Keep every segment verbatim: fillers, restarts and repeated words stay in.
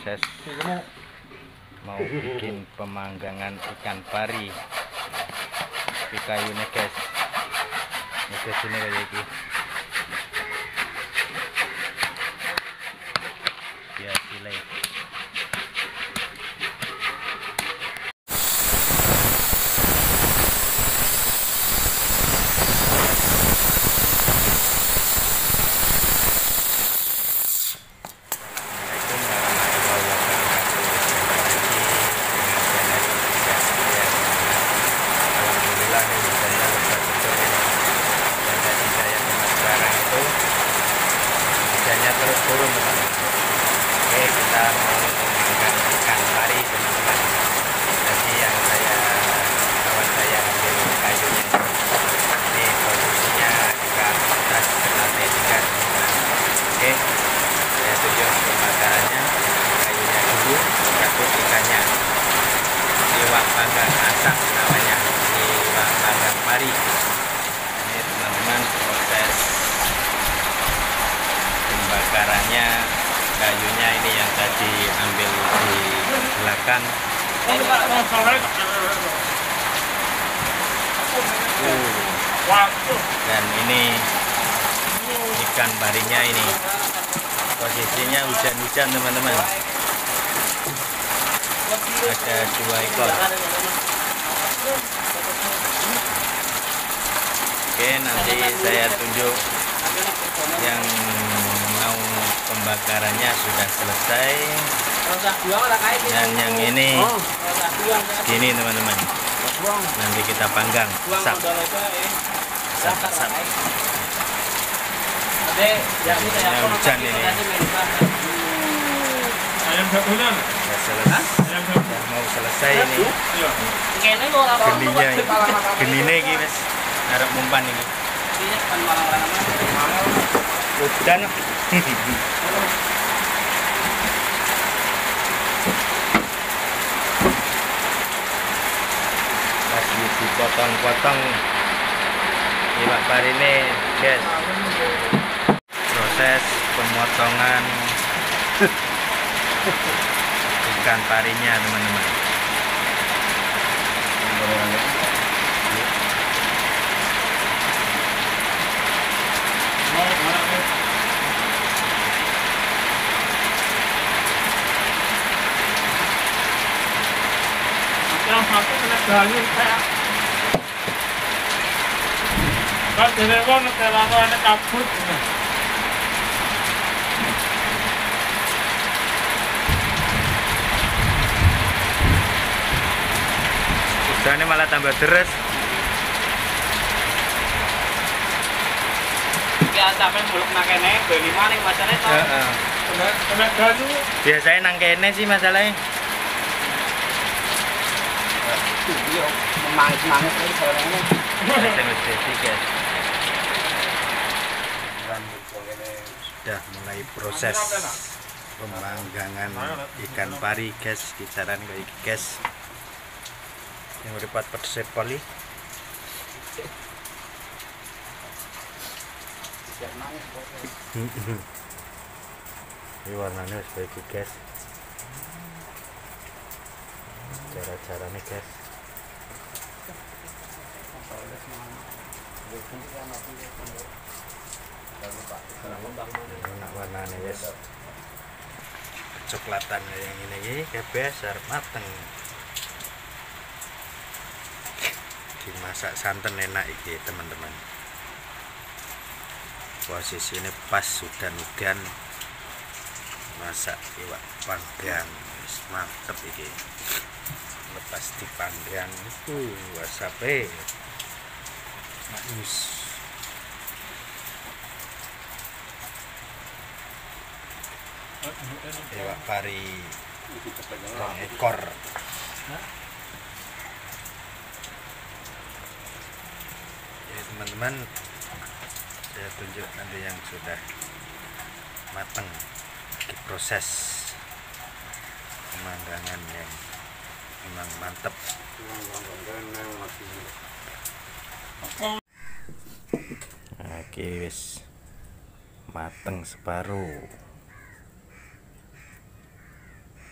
proses mau bikin pemanggangan ikan pari di kayunya guys. Ini guys, ini kayak gini ya silai. Terus turun teman-teman. Oke, kita mau menggunakan ikan pari teman-teman. Jadi yang saya kawan saya ambil kayunya ini posisinya ke atas lantai tiga teman-teman. Oke, saya tunjuk pembakarannya. Kayunya dulu, cabut ikannya. Iwak panggang asap namanya, iwak panggang pari. Ini teman-teman proses pembakarannya. Kayunya ini yang tadi ambil di belakang. Uh. Dan ini ikan parinya ini. Posisinya hujan-hujan teman-teman. Ada dua ekor. Oke, nanti saya tunjuk yang mau pembakarannya sudah selesai. Dan yang ini gini teman-teman, nanti kita panggang asap asap asap. Jadi hujan ini sudah selesai, sudah mau selesai ini. Geninya genine iki wis arep mumpan ini. Hujan. Masih dipotong-potong iwak pari ini guys. Proses pemotongan ikan parinya teman-teman. Yang satu kena galur kayak kalau direwon terlalu enak kabut. Hujannya malah tambah deres. Ya sampai belum nakene beli maning masalahnya toh. Heeh. Kena kena galur. Biasanya nang kene sih masalahnya. Iya, memangis-mangis lagi soalnya. guys. Sudah mulai proses pemanggangan ikan pari guys, kisaran kayak gini guys. Yang udah pat pedes poli. Ini warnanya seperti guys. Cara-caranya guys. Enak warnanya guys. Kecoklatan yang ini kayak besar mateng. Dimasak santan enak iki teman-teman. Posisi ini pas hujan-hujan. Masak iwak panggang mantep iki. Lepas dipanggang itu wasabe manis. Iwak pari rong ekor. Ya teman-teman, saya tunjuk nanti yang sudah matang di proses pemanggangan yang memang mantep. Oke wis mateng separuh.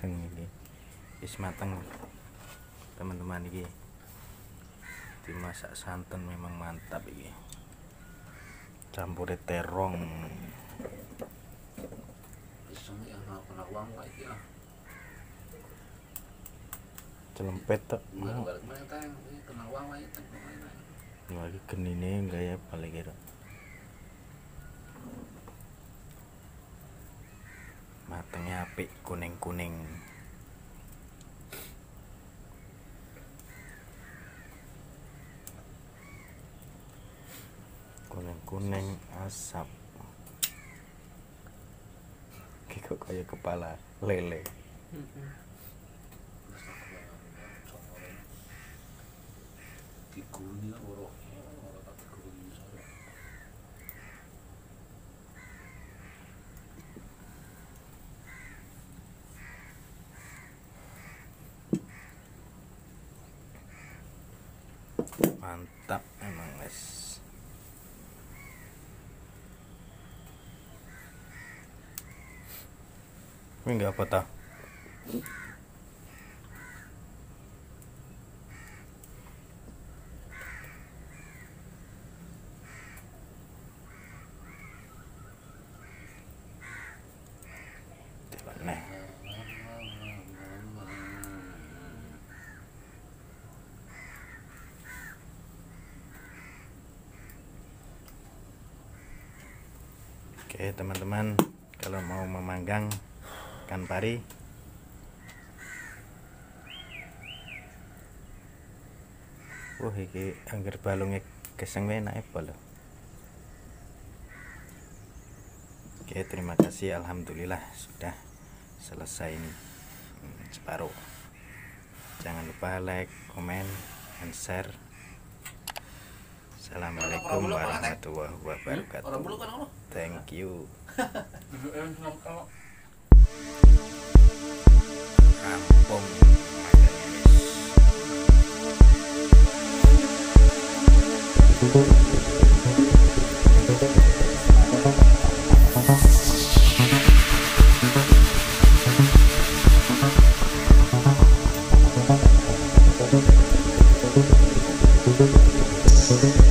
sugeng ini wis mateng teman-teman. Iki dimasak santan memang mantap iki, campure terong. Celempet tok. Lagi genine gaya balik kira. Matengnya apik, kuning-kuning. Kuning-kuning asap. Kok kayak kepala lele. Mantap emang guys. Ini enggak apa tah? Nah. Oke teman-teman, kalau mau memanggang ikan pari wah iki angger balungnya geseng wae enak apa lho. Oke, terima kasih, alhamdulillah sudah selesai ini hmm, separuh. Jangan lupa like, komen, and share. Assalamualaikum warahmatullahi wabarakatuh. Thank you. Rampung maganya.